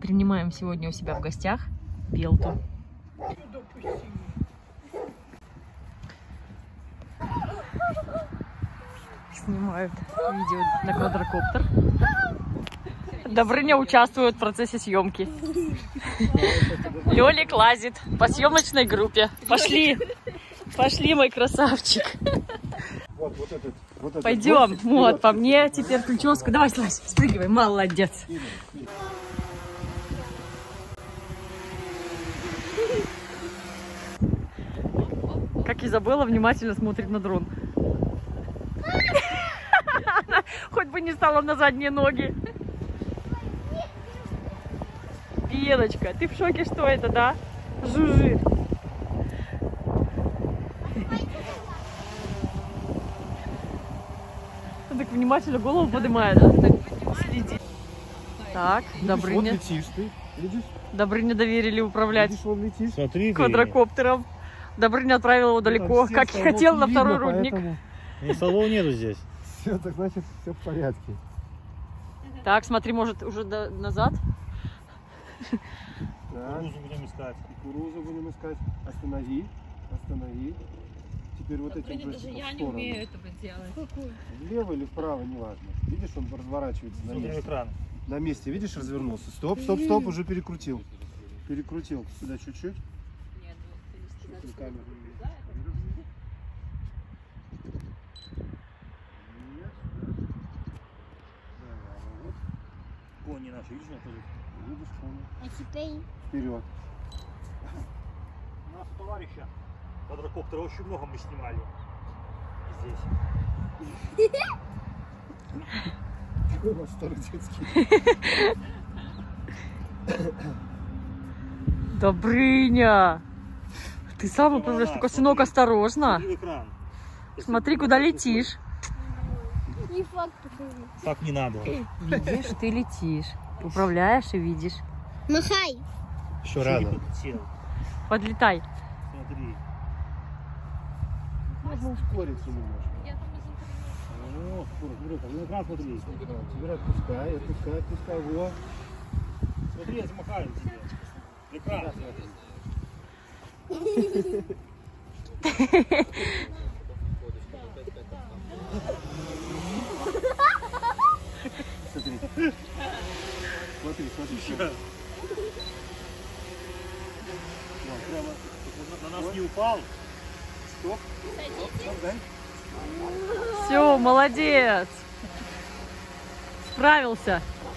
Принимаем сегодня у себя в гостях Белту. Снимают видео на квадрокоптер. Добрыня участвует в процессе съемки. Лёлик лазит по съемочной группе. Пошли, пошли, мой красавчик. Пойдем, вот, по мне теперь прическа. Давай, слазь, спрыгивай, молодец. Как Изабелла внимательно смотрит на дрон. Хоть бы не стала на задние ноги. Белочка, ты в шоке, что это, да? Жужжит. Он так внимательно голову поднимает. Следи. Так, Добрыня. Вот летишь ты, видишь? Добрыне доверили управлять квадрокоптером. Добрыня отправил его далеко, как и хотел, на второй рудник. Ни столов нету здесь. Все, так значит, все в порядке. Так, смотри, может уже назад? Кукурузу будем искать. Кукурузу будем искать. Останови, останови. Теперь вот этим Даже я не умею этого делать. Влево или вправо, неважно. Видишь, он разворачивается на месте. Экран. На месте, видишь, развернулся. Стоп, стоп, стоп, уже перекрутил. Перекрутил сюда чуть-чуть. Кони наши, видишь, находят? Видишь, кони. А теперь... Вперед. У нас товарища квадрокоптера очень много мы снимали. Здесь. Какой восторг детский. Добрыня! Ты сам управляешь, только, сынок, осторожно. Смотри, куда летишь. Не факт. Так не надо. Видишь, ты летишь. Управляешь и видишь. Махай. Еще рано. Подлетай. Смотри. Можно ускориться немножко. О, смотри, как на экран смотри. Теперь отпускай, отпускай, отпускай. Во. Смотри, я замахаю тебе. Экран смотри. Смотри. Смотри, смотри. Прямо. На нас не упал. Стоп. Стоп, дай. Все, молодец. Справился.